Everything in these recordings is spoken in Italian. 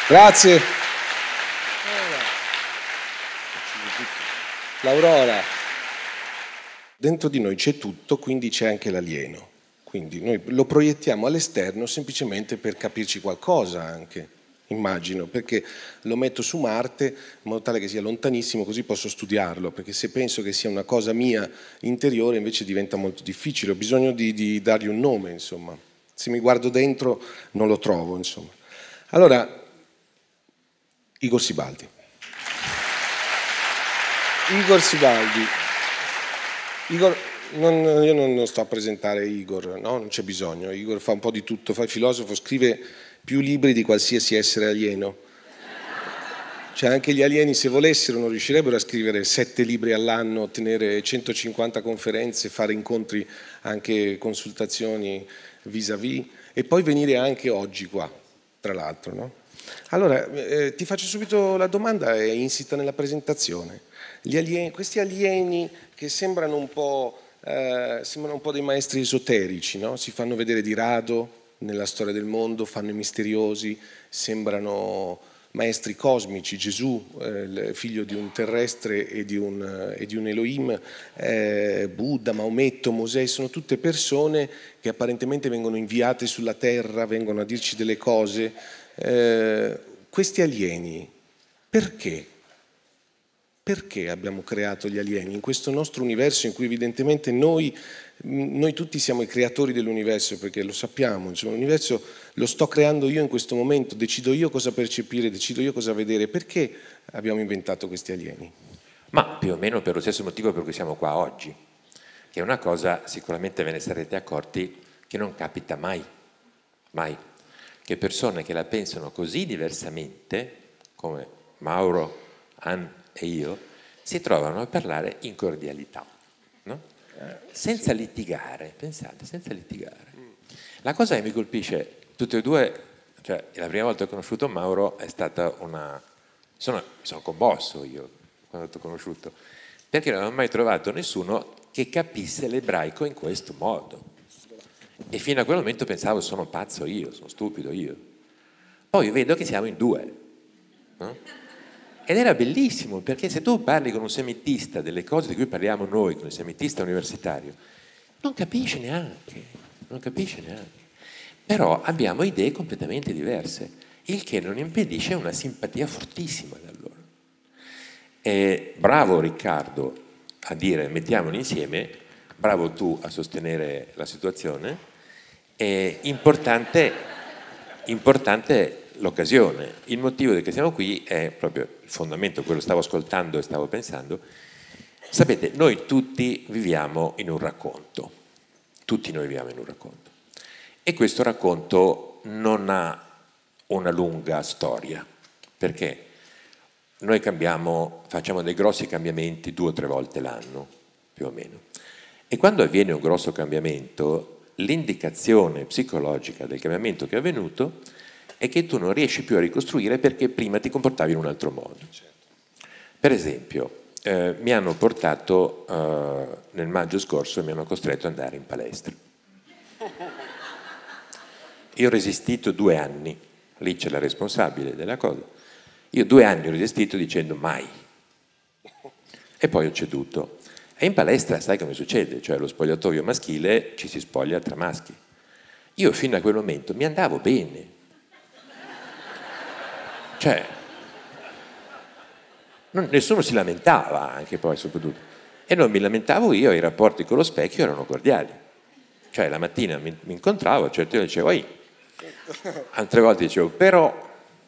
Grazie. L'Aurora. Dentro di noi c'è tutto, quindi c'è anche l'alieno. Quindi noi lo proiettiamo all'esterno semplicemente per capirci qualcosa anche, immagino, perché lo metto su Marte in modo tale che sia lontanissimo, così posso studiarlo, perché se penso che sia una cosa mia interiore invece diventa molto difficile, ho bisogno di dargli un nome, insomma. Se mi guardo dentro non lo trovo, insomma. Allora, Igor Sibaldi. Igor Sibaldi. Igor, io non sto a presentare Igor, no? Non c'è bisogno. Igor fa un po' di tutto, fa il filosofo, scrive più libri di qualsiasi essere alieno. Cioè anche gli alieni, se volessero, non riuscirebbero a scrivere 7 libri all'anno, tenere 150 conferenze, fare incontri, anche consultazioni vis-à-vis, e poi venire anche oggi qua, tra l'altro, no? Allora, ti faccio subito la domanda, è insita nella presentazione. Questi alieni che sembrano un po' dei maestri esoterici, no? Si fanno vedere di rado nella storia del mondo, fanno i misteriosi, sembrano maestri cosmici, Gesù, figlio di un terrestre e di un Elohim, Buddha, Maometto, Mosè, sono tutte persone che apparentemente vengono inviate sulla terra, vengono a dirci delle cose. Questi alieni, perché? Perché abbiamo creato gli alieni in questo nostro universo in cui evidentemente noi tutti siamo i creatori dell'universo, perché lo sappiamo, insomma, l'universo lo sto creando io in questo momento, decido io cosa percepire, decido io cosa vedere. Perché abbiamo inventato questi alieni? Ma più o meno per lo stesso motivo per cui siamo qua oggi, che è una cosa, sicuramente ve ne sarete accorti, che non capita mai, mai, che persone che la pensano così diversamente, come Mauro, Ann e io, si trovano a parlare in cordialità, no? Senza litigare, pensate, senza litigare. La cosa che mi colpisce, tutte e due, cioè la prima volta che ho conosciuto Mauro è stata sono commosso io quando ti ho conosciuto, perché non ho mai trovato nessuno che capisse l'ebraico in questo modo. E fino a quel momento pensavo sono pazzo io, sono stupido io. Poi vedo che siamo in due, no? Ed era bellissimo, perché se tu parli con un semitista delle cose di cui parliamo noi, con il semitista universitario, non capisce neanche, non capisce neanche. Però abbiamo idee completamente diverse, il che non impedisce una simpatia fortissima da loro. E bravo Riccardo a dire mettiamoli insieme, bravo tu a sostenere la situazione, è importante l'occasione. Il motivo di che siamo qui è proprio il fondamento, quello stavo ascoltando e stavo pensando. Sapete, noi tutti viviamo in un racconto, tutti noi viviamo in un racconto, e questo racconto non ha una lunga storia, perché noi facciamo dei grossi cambiamenti 2 o 3 volte l'anno, più o meno, e quando avviene un grosso cambiamento, l'indicazione psicologica del cambiamento che è avvenuto è che tu non riesci più a ricostruire perché prima ti comportavi in un altro modo. Per esempio, mi hanno portato nel maggio scorso e mi hanno costretto ad andare in palestra. Io ho resistito 2 anni, lì c'è la responsabile della cosa. Io 2 anni ho resistito dicendo mai. E poi ho ceduto. E in palestra sai come succede? Cioè lo spogliatoio maschile ci si spoglia tra maschi. Io fino a quel momento mi andavo bene. Cioè, nessuno si lamentava, anche poi soprattutto. E non mi lamentavo io, i rapporti con lo specchio erano cordiali. Cioè la mattina mi incontravo, a certe ore dicevo, ehi, altre volte dicevo, però,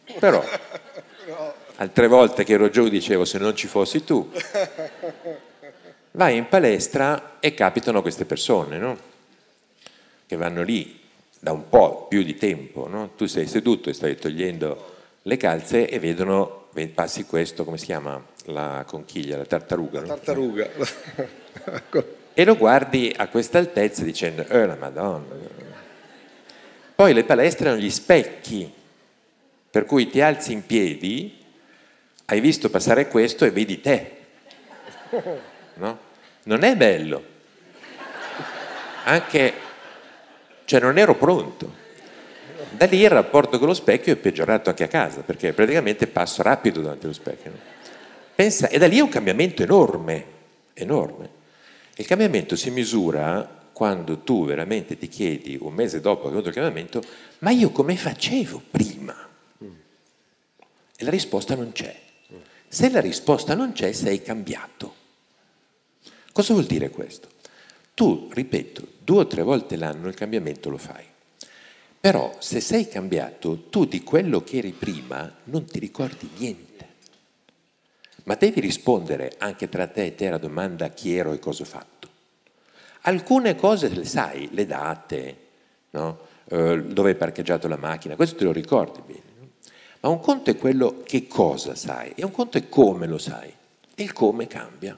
altre volte che ero giù dicevo, se non ci fossi tu. Vai in palestra e capitano queste persone, no? Che vanno lì da un po' più di tempo, no? Tu sei seduto e stai togliendo le calze e vedono, passi questo, come si chiama? La conchiglia, la tartaruga. La tartaruga. No? E lo guardi a questa altezza dicendo, la Madonna. Poi le palestre hanno gli specchi, per cui ti alzi in piedi, hai visto passare questo e vedi te. No? Non è bello. Anche, cioè non ero pronto. Da lì il rapporto con lo specchio è peggiorato anche a casa, perché praticamente passo rapido davanti allo specchio. No? Pensa, e da lì è un cambiamento enorme, enorme. Il cambiamento si misura quando tu veramente ti chiedi, un mese dopo che è venuto il cambiamento, ma io come facevo prima? E la risposta non c'è. Se la risposta non c'è, sei cambiato. Cosa vuol dire questo? Tu, ripeto, 2 o 3 volte l'anno il cambiamento lo fai. Però se sei cambiato, tu di quello che eri prima non ti ricordi niente. Ma devi rispondere anche tra te e te alla domanda chi ero e cosa ho fatto. Alcune cose le sai, le date, no? Dove hai parcheggiato la macchina, questo te lo ricordi bene. No? Ma un conto è quello che cosa sai e un conto è come lo sai. E il come cambia.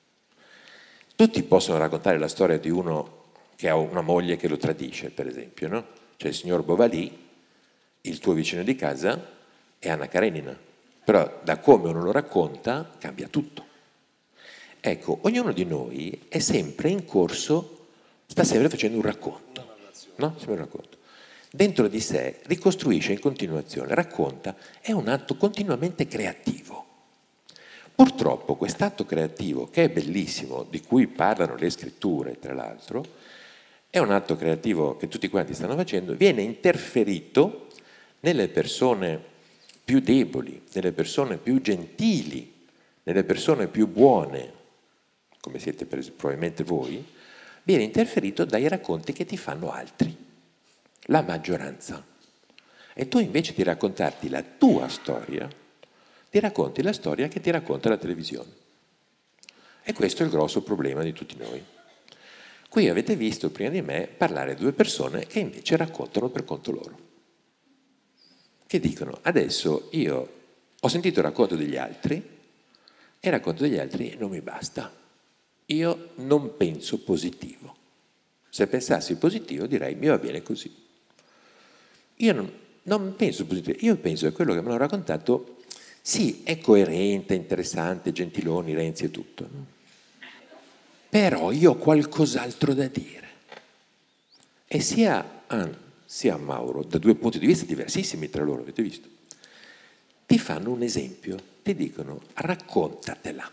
Tutti possono raccontare la storia di uno che ha una moglie che lo tradisce, per esempio, no? C'è il signor Bovali, il tuo vicino di casa, e Anna Karenina. Però da come uno lo racconta cambia tutto. Ecco, ognuno di noi è sempre in corso, sta sempre facendo un racconto, no? Sempre un racconto. Dentro di sé ricostruisce in continuazione, racconta, è un atto continuamente creativo. Purtroppo quest'atto creativo, che è bellissimo, di cui parlano le scritture, tra l'altro, è un atto creativo che tutti quanti stanno facendo, viene interferito nelle persone più deboli, nelle persone più gentili, nelle persone più buone, come siete probabilmente voi, viene interferito dai racconti che ti fanno altri, la maggioranza. E tu invece di raccontarti la tua storia, ti racconti la storia che ti racconta la televisione. E questo è il grosso problema di tutti noi. Qui avete visto prima di me parlare 2 persone che invece raccontano per conto loro. Che dicono, adesso io ho sentito il racconto degli altri e il racconto degli altri non mi basta. Io non penso positivo. Se pensassi positivo direi mi va bene così. Io non penso positivo, io penso che quello che mi hanno raccontato sì, è coerente, interessante, Gentiloni, Renzi e tutto. No? Però io ho qualcos'altro da dire. E sia Mauro, da 2 punti di vista diversissimi tra loro, avete visto, ti fanno un esempio, ti dicono raccontatela,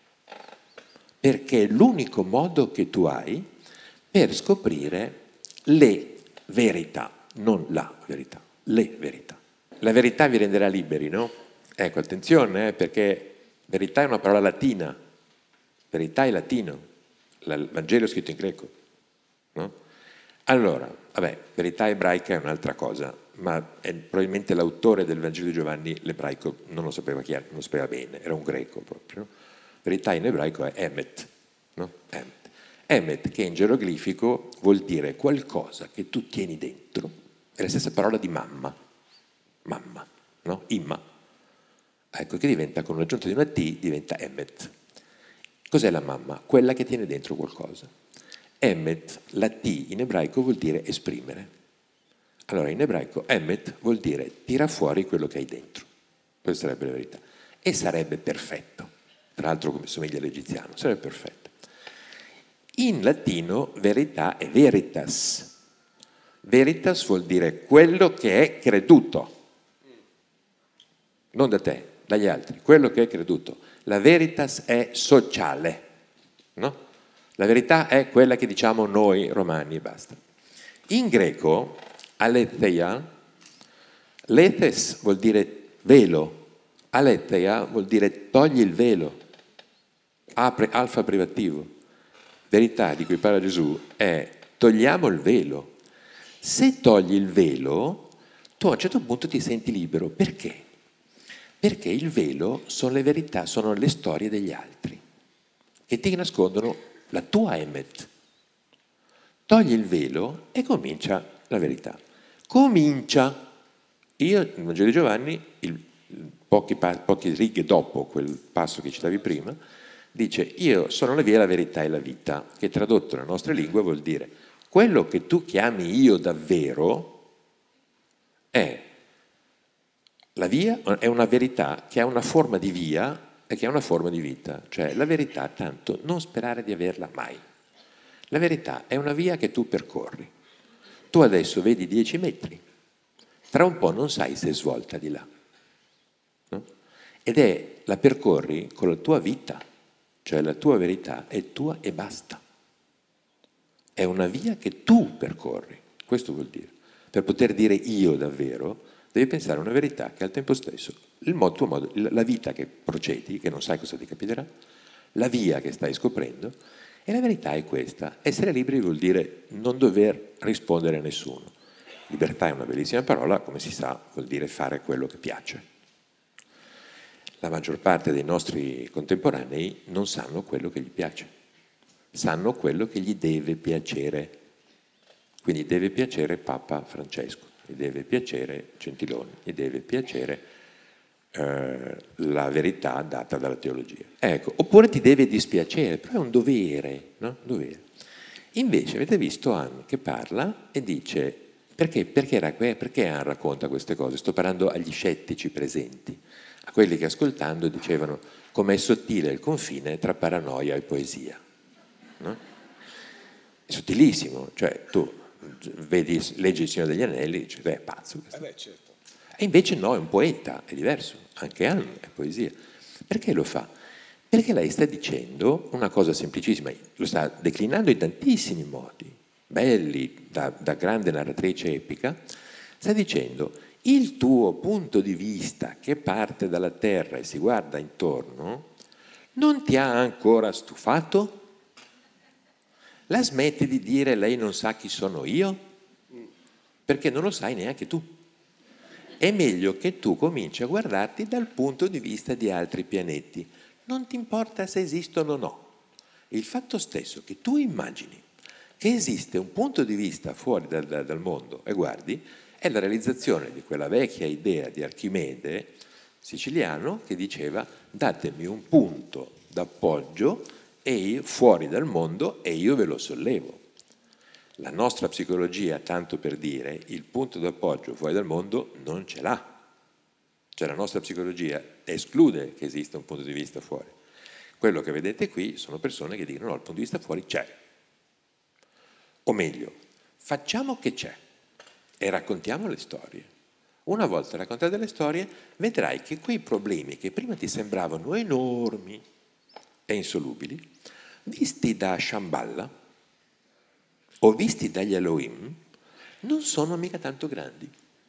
perché è l'unico modo che tu hai per scoprire le verità, non la verità, le verità. La verità vi renderà liberi, no? Ecco, attenzione, perché verità è una parola latina, verità è latino, il Vangelo è scritto in greco, no? Allora, vabbè, verità ebraica è un'altra cosa, ma probabilmente l'autore del Vangelo di Giovanni l'ebraico non lo sapeva chiaro, non lo sapeva bene, era un greco proprio. No? Verità in ebraico è emet, no? Emet. Emet, che in geroglifico vuol dire qualcosa che tu tieni dentro, è la stessa parola di mamma, no? Imma. Ecco, che diventa, con l'aggiunta di una T, diventa emet. Cos'è la mamma? Quella che tiene dentro qualcosa. Emet, la T in ebraico vuol dire esprimere. Allora in ebraico emet vuol dire tira fuori quello che hai dentro. Questa sarebbe la verità. E sarebbe perfetto. Tra l'altro come somiglia all'egiziano, sarebbe perfetto. In latino verità è veritas. Veritas vuol dire quello che è creduto. Non da te, dagli altri. Quello che è creduto. La veritas è sociale, no? La verità è quella che diciamo noi romani e basta. In greco, aletheia, lethes vuol dire velo, aletheia vuol dire togli il velo, alfa privativo. Verità di cui parla Gesù è togliamo il velo. Se togli il velo, tu a un certo punto ti senti libero. Perché? Perché il velo sono le verità, sono le storie degli altri, che ti nascondono la tua emet. Togli il velo e comincia la verità. Comincia. Io, nel Vangelo di Giovanni, poche righe dopo quel passo che citavi prima, dice io sono la via, la verità e la vita, che tradotto nella nostra lingua vuol dire quello che tu chiami io davvero è la via, è una verità che ha una forma di via e che ha una forma di vita, cioè la verità tanto non sperare di averla mai. La verità è una via che tu percorri. Tu adesso vedi 10 metri tra un po' non sai se svolta di là. No? Ed la percorri con la tua vita, cioè la tua verità è tua e basta. È una via che tu percorri, questo vuol dire. Per poter dire io davvero, devi pensare a una verità che al tempo stesso, tuo modo, la vita che procedi, che non sai cosa ti capiterà, la via che stai scoprendo, e la verità è questa. Essere liberi vuol dire non dover rispondere a nessuno. Libertà è una bellissima parola, come si sa, vuol dire fare quello che piace. La maggior parte dei nostri contemporanei non sanno quello che gli piace, sanno quello che gli deve piacere. Quindi deve piacere Papa Francesco, gli deve piacere Gentiloni, gli deve piacere la verità data dalla teologia. Ecco, oppure ti deve dispiacere, però è un dovere, no? Dovere. Invece avete visto Anne che parla e dice perché Anne racconta queste cose? Sto parlando agli scettici presenti, a quelli che ascoltando dicevano com'è sottile il confine tra paranoia e poesia. No? È sottilissimo, cioè tu leggi Il Signore degli Anelli e dici è pazzo questo. Certo. E invece no, è un poeta, è diverso, anche Anne è poesia. Perché lo fa? Perché lei sta dicendo una cosa semplicissima, lo sta declinando in tantissimi modi, belli, da grande narratrice epica, sta dicendo il tuo punto di vista che parte dalla terra e si guarda intorno non ti ha ancora stufato? La smetti di dire lei non sa chi sono io? Perché non lo sai neanche tu. È meglio che tu cominci a guardarti dal punto di vista di altri pianeti. Non ti importa se esistono o no. Il fatto stesso che tu immagini che esiste un punto di vista fuori dal mondo e guardi, è la realizzazione di quella vecchia idea di Archimede, siciliano, che diceva datemi un punto d'appoggio fuori dal mondo e io ve lo sollevo. La nostra psicologia, tanto per dire, il punto d'appoggio fuori dal mondo non ce l'ha. Cioè la nostra psicologia esclude che esista un punto di vista fuori. Quello che vedete qui sono persone che dicono no, il punto di vista fuori c'è. O meglio, facciamo che c'è e raccontiamo le storie. Una volta raccontate le storie, vedrai che quei problemi che prima ti sembravano enormi e insolubili, visti da Shambhala o visti dagli Elohim, non sono mica tanto grandi.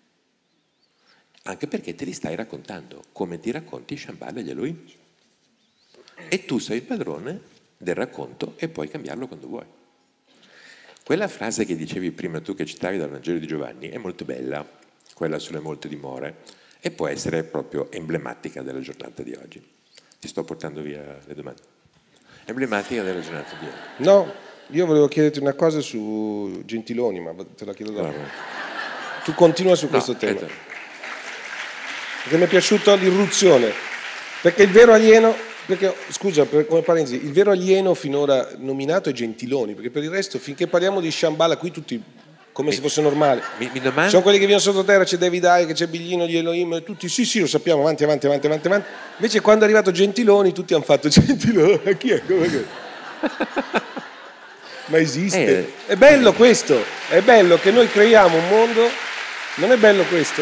Anche perché te li stai raccontando, come ti racconti Shambhala e gli Elohim. E tu sei il padrone del racconto e puoi cambiarlo quando vuoi. Quella frase che dicevi prima tu, che citavi dal Vangelo di Giovanni, è molto bella, quella sulle molte dimore, e può essere proprio emblematica della giornata di oggi. Ti sto portando via le domande. Emblematica della giornata di oggi. No, io volevo chiederti una cosa su Gentiloni, ma te la chiedo dopo. No. Tu continua su questo tema. Perché mi è piaciuta l'irruzione. Perché il vero alieno, scusa, come parentesi, il vero alieno finora nominato è Gentiloni, perché per il resto, finché parliamo di Shambhala, qui tutti come se fosse normale. Sono quelli che vivono sottoterra, c'è David Icke, c'è Biglino, gli Elohim, tutti sì, lo sappiamo, avanti. Invece quando è arrivato Gentiloni, tutti hanno fatto Gentiloni. Chi è? Ma esiste? È bello questo, è bello che noi creiamo un mondo, non è bello questo?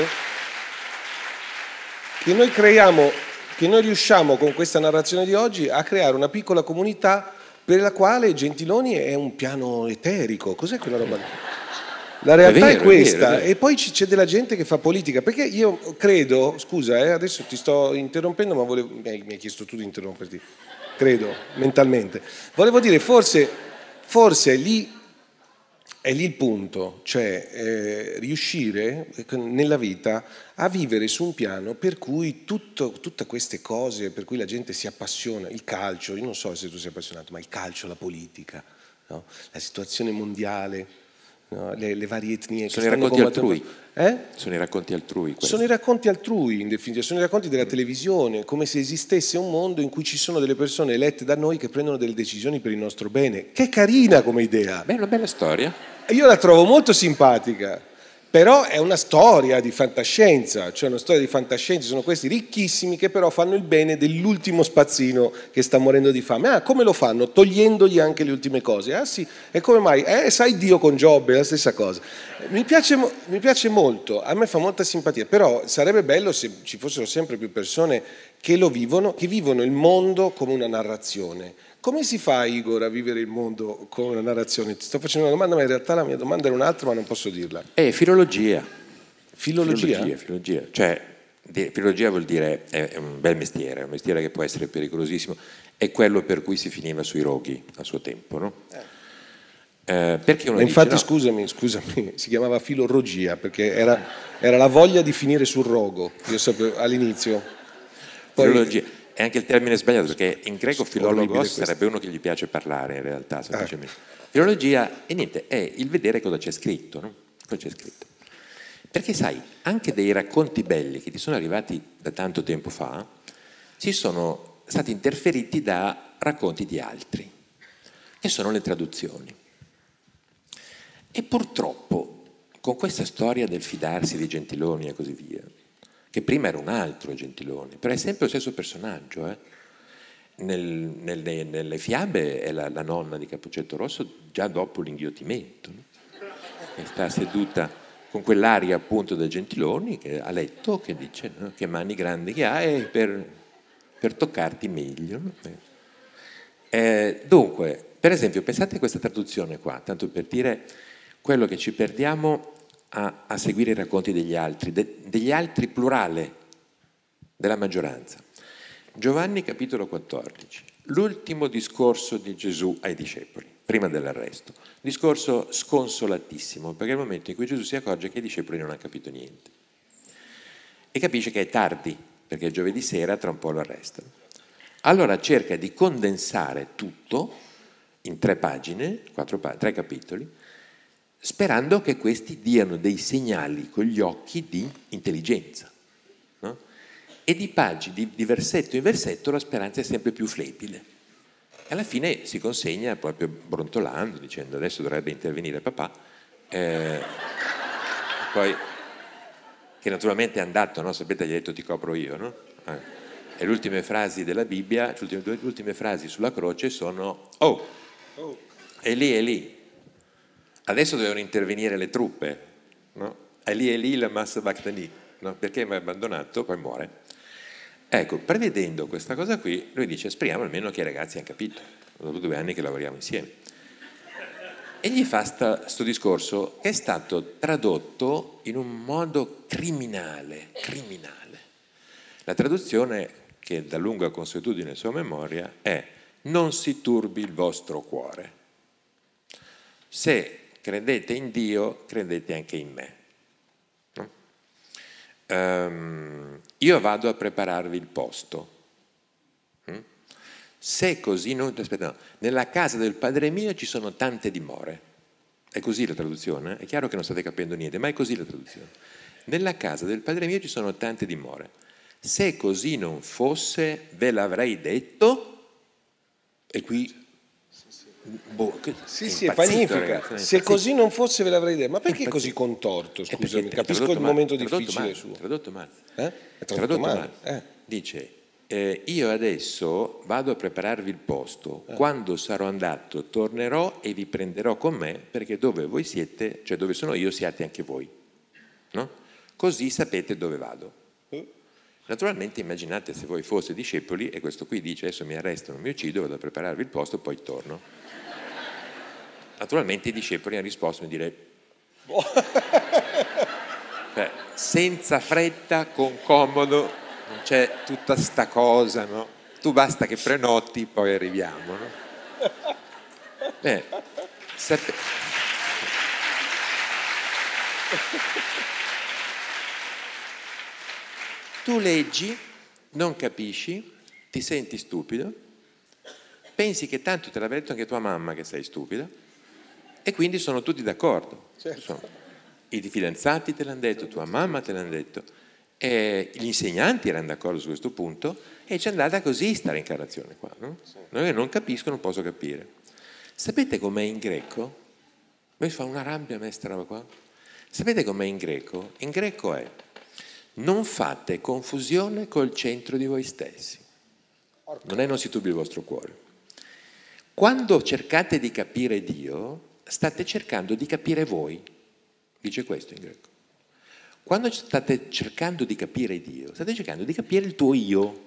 Che noi riusciamo con questa narrazione di oggi a creare una piccola comunità per la quale Gentiloni è un piano eterico. Cos'è quella roba lì? La realtà è questa, è vero. E poi c'è della gente che fa politica, perché io credo, scusa, adesso ti sto interrompendo, ma mi hai chiesto tu di interromperti, credo, mentalmente. Volevo dire, forse è lì il punto, cioè riuscire nella vita a vivere su un piano per cui tutte queste cose per cui la gente si appassiona, il calcio, io non so se tu sei appassionato, ma il calcio, la politica, no? La situazione mondiale, no? Le varie etnie. Sono i racconti altrui. Sono i racconti altrui. Sono i racconti altrui, in definitiva, sono i racconti della televisione, come se esistesse un mondo in cui ci sono delle persone elette da noi che prendono delle decisioni per il nostro bene. Che carina come idea! Beh, è una bella storia. Io la trovo molto simpatica, Però è una storia di fantascienza, cioè una storia di fantascienza, sono questi ricchissimi che però fanno il bene dell'ultimo spazzino che sta morendo di fame. Ah, come lo fanno? Togliendogli anche le ultime cose. Ah sì, e come mai? Sai Dio con Giobbe, è la stessa cosa. Mi piace molto, a me fa molta simpatia, però sarebbe bello se ci fossero sempre più persone che lo vivono, che vivono il mondo come una narrazione. Come si fa, Igor, a vivere il mondo come una narrazione? Ti sto facendo una domanda, ma in realtà la mia domanda era un'altra, ma non posso dirla. Filologia. Filologia? Filologia. Cioè, filologia vuol dire è un bel mestiere, è un mestiere che può essere pericolosissimo, è quello per cui si finiva sui roghi a suo tempo, no? Perché uno infatti dice, no, scusami, si chiamava filologia perché era la voglia di finire sul rogo, io sapevo all'inizio. Poi, filologia. È anche il termine sbagliato, perché in greco filologos sarebbe uno che gli piace parlare, in realtà, semplicemente. Filologia, e niente, è il vedere cosa c'è scritto, no? Cosa c'è scritto. Perché sai, anche dei racconti belli che ti sono arrivati da tanto tempo fa, ci sono stati interferiti da racconti di altri, che sono le traduzioni. E purtroppo, con questa storia del fidarsi di Gentiloni e così via, che prima era un altro Gentiloni, però è sempre lo stesso personaggio. Nelle fiabe è la nonna di Cappuccetto Rosso già dopo l'inghiottimento, no? E sta seduta con quell'aria appunto da Gentiloni che a letto, che dice, no? Che mani grandi che hai per toccarti meglio, no? Dunque, per esempio, pensate a questa traduzione qua, tanto per dire quello che ci perdiamo a seguire i racconti degli altri plurale, della maggioranza. Giovanni capitolo 14, l'ultimo discorso di Gesù ai discepoli, prima dell'arresto. Discorso sconsolatissimo, perché è il momento in cui Gesù si accorge che i discepoli non hanno capito niente. E capisce che è tardi, perché giovedì sera tra un po' lo arrestano. Allora cerca di condensare tutto in 3 pagine, 3 capitoli, sperando che questi diano dei segnali con gli occhi di intelligenza, no? E di versetto in versetto la speranza è sempre più flebile. E alla fine si consegna proprio brontolando, dicendo adesso dovrebbe intervenire papà, poi, che naturalmente è andato, no? Sapete, gli ha detto ti copro io, no? E le ultime frasi della Bibbia, le ultime frasi sulla croce sono Eli, adesso devono intervenire le truppe, no? Eli lama sabachthani, no? Perché mi ha abbandonato, poi muore. Ecco, prevedendo questa cosa qui, lui dice speriamo almeno che i ragazzi hanno capito, dopo 2 anni che lavoriamo insieme. E gli fa sto discorso che è stato tradotto in un modo criminale. La traduzione, che da lunga consuetudine sua memoria, è non si turbi il vostro cuore. Se credete in Dio, credete anche in me. No? Io vado a prepararvi il posto. Se così non... Aspetta, no. Nella casa del Padre mio ci sono tante dimore. È così la traduzione? È chiaro che non state capendo niente, ma è così la traduzione. Nella casa del Padre mio ci sono tante dimore. Se così non fosse, ve l'avrei detto, e qui... Sì, è magnifica. Ragazzi, se così non fosse ve l'avrei detto. Ma perché così contorto? Scusami, capisco il momento difficile suo. Tradotto male. È tradotto male. Dice, io adesso vado a prepararvi il posto, quando sarò andato tornerò e vi prenderò con me, perché dove voi siete, cioè dove sono io, siate anche voi, no? Così sapete dove vado. Naturalmente immaginate se voi foste discepoli e questo qui dice adesso mi arrestano, mi uccido, vado a prepararvi il posto, poi torno. Naturalmente i discepoli hanno risposto a dire senza fretta, con comodo, non c'è tutta sta cosa, no? Tu basta che prenoti, poi arriviamo, no? Tu leggi, non capisci, ti senti stupido, pensi che tanto te l'aveva detto anche tua mamma che sei stupida, e quindi sono tutti d'accordo. Certo. I fidanzati te l'hanno detto, tua mamma te l'hanno detto, e gli insegnanti erano d'accordo su questo punto, e c'è andata così sta reincarnazione qua, no? Noi non capisco, non posso capire. Sapete com'è in greco? Mi fa una rabbia a me sta roba qua. Sapete com'è in greco? In greco è: non fate confusione col centro di voi stessi. Non è: non si turbi il vostro cuore. Quando cercate di capire Dio, state cercando di capire voi. Dice questo in greco. Quando state cercando di capire Dio, state cercando di capire il tuo io.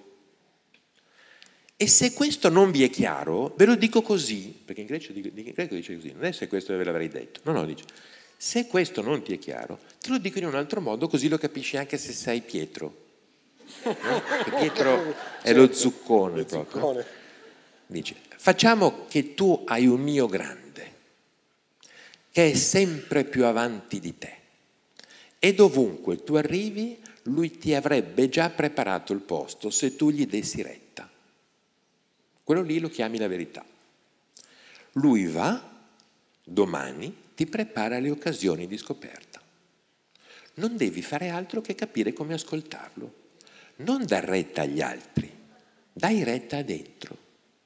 E se questo non vi è chiaro, ve lo dico così, perché in greco dice così, non è se questo ve l'avrei detto, no, dice, se questo non ti è chiaro, te lo dico in un altro modo, così lo capisci anche se sei Pietro. No? Pietro è lo zuccone proprio. Dice, facciamo che tu hai un mio grande, che è sempre più avanti di te, e dovunque tu arrivi, lui ti avrebbe già preparato il posto se tu gli dessi retta. Quello lì lo chiami la verità. Lui va, domani ti prepara le occasioni di scoperta. Non devi fare altro che capire come ascoltarlo. Non dar retta agli altri, dai retta a dentro.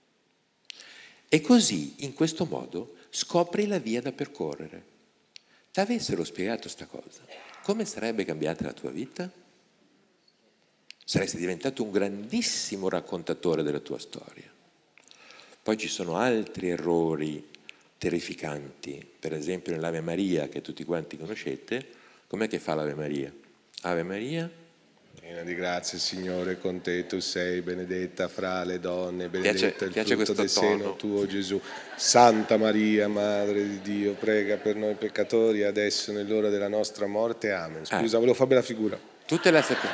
E così, in questo modo, scopri la via da percorrere. Ti avessero spiegato sta cosa, come sarebbe cambiata la tua vita? Saresti diventato un grandissimo raccontatore della tua storia. Poi ci sono altri errori terrificanti, per esempio nell'Ave Maria, che tutti quanti conoscete. Com'è che fa l'Ave Maria? Ave Maria? Piena di grazia, Signore, con te tu sei benedetta fra le donne, benedetto il frutto del seno tuo, Gesù. Santa Maria, Madre di Dio, prega per noi peccatori, adesso nell'ora della nostra morte. Amen. Scusa, volevo farmi la figura. Tutte la sapete.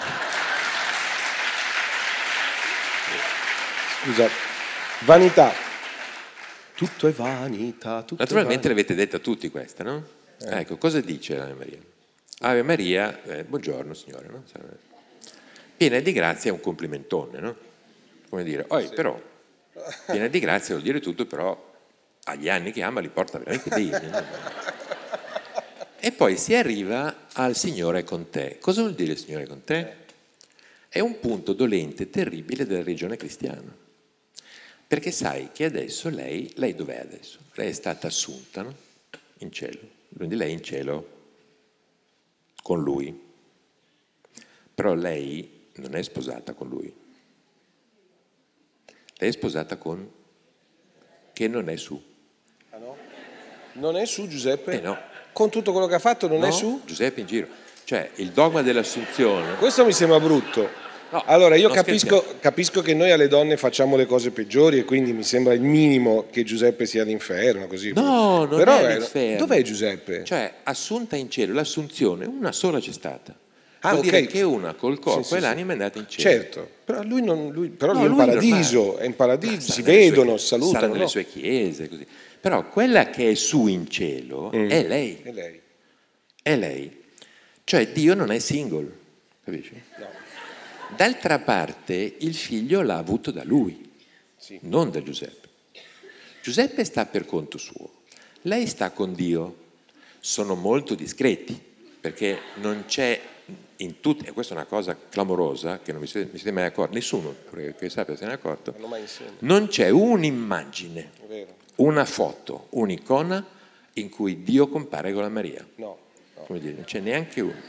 Scusa, vanità. Tutto è vanità. Tutto Naturalmente l'avete detta tutti questa, no? Ecco, cosa dice l'Ave Maria? Ave Maria, buongiorno Signore, no? Piena di grazia è un complimentone, no? Come dire, però, piena di grazia vuol dire tutto, però agli anni che ama li porta veramente bene. No? E poi si arriva al Signore è con te. Cosa vuol dire il Signore è con te? È un punto dolente, terribile della religione cristiana. Perché sai che adesso lei dov'è adesso? Lei è stata assunta, no? In cielo. Quindi lei è in cielo con lui. Però lei non è sposata con lui. Lei è sposata con che non è su. Ah no? Non è su Giuseppe? No. Con tutto quello che ha fatto non è su? Giuseppe in giro. Cioè il dogma dell'assunzione. Questo mi sembra brutto. No, allora io capisco che noi alle donne facciamo le cose peggiori e quindi mi sembra il minimo che Giuseppe sia all'inferno, così. No, non però è all'inferno. Dov'è Giuseppe? Cioè assunta in cielo, l'assunzione una sola c'è stata. Vuol dire che una col corpo e l'anima è andata in cielo. Certo, però lui è in paradiso, si vedono, si salutano. Saranno nelle sue chiese, così. Però quella che è su in cielo è lei. È lei. Cioè Dio non è single, capisci? No. D'altra parte il figlio l'ha avuto da lui, non da Giuseppe. Giuseppe sta per conto suo, lei sta con Dio. Sono molto discreti, perché non c'è in tutti, e questa è una cosa clamorosa che non vi siete mai accorti, nessuno che sappia se ne è accorto, non c'è un'immagine, una foto, un'icona in cui Dio compare con la Maria. No. Come dire, non c'è neanche uno.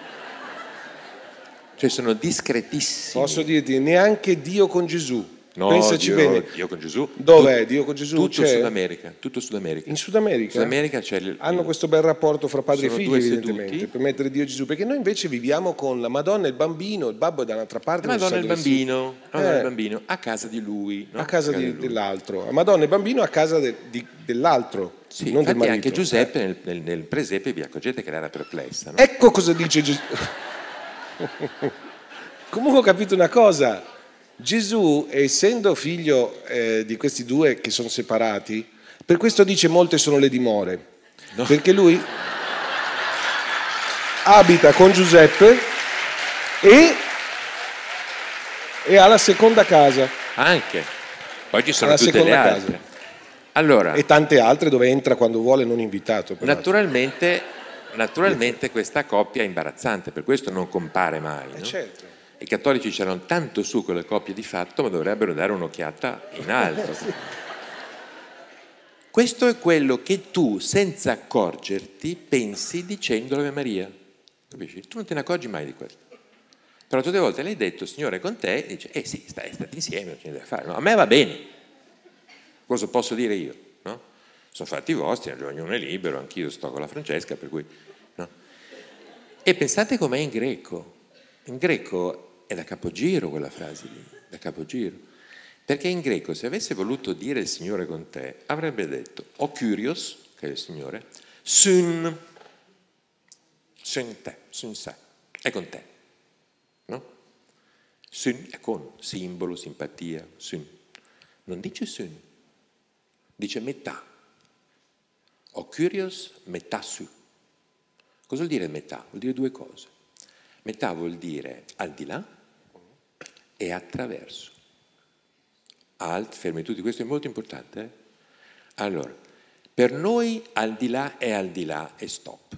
Cioè sono discretissimi. Posso dirti, neanche Dio con Gesù. No, pensaci bene. Dio con Gesù. Dov'è Dio con Gesù? Tutto Sud America. Tutto Sud America. In Sud America? Sud America hanno questo bel rapporto fra padre e figlio, evidentemente, seduti. per mettere Dio e Gesù, perché noi invece viviamo con la Madonna e il bambino, il babbo è da un'altra parte. La Madonna e il bambino a casa di lui. No? A casa dell'altro. La Madonna e il bambino a casa dell'altro. Sì, non del infatti marito. Anche Giuseppe nel presepe vi accorgete che era perplessa. No? Ecco cosa dice Gesù. Comunque ho capito una cosa. Gesù, essendo figlio di questi due che sono separati, per questo dice molte sono le dimore. No. Perché lui abita con Giuseppe e ha la seconda casa. Anche. Poi ci sono tutte le altre. Casa. Allora, e tante altre dove entra quando vuole, non invitato. Naturalmente questa coppia è imbarazzante, per questo non compare mai. No? Certo. I cattolici c'erano tanto su con le coppie di fatto, ma dovrebbero dare un'occhiata in alto. Questo è quello che tu, senza accorgerti, pensi dicendo l'Ave Maria. Capisci? Tu non te ne accorgi mai di questo. Però tutte le volte l'hai detto, Signore, con te, e dice, sì, state insieme, non c'è niente da fare. No, a me va bene. Cosa posso dire io? No? Sono fatti vostri, ognuno è libero, anch'io sto con la Francesca, per cui... No? E pensate com'è in greco. In greco è da capogiro quella frase lì, da capogiro. Perché in greco, se avesse voluto dire il Signore con te, avrebbe detto o Kyrios, che è il Signore, syn te, syn se, è con te, no? Syn è con, simbolo, simpatia, syn. Non dice syn, dice metà. O Kyrios, metà su. Cosa vuol dire metà? Vuol dire due cose. Metà vuol dire al di là e attraverso. Alt, fermi tutti, questo è molto importante. Allora, per noi al di là e stop.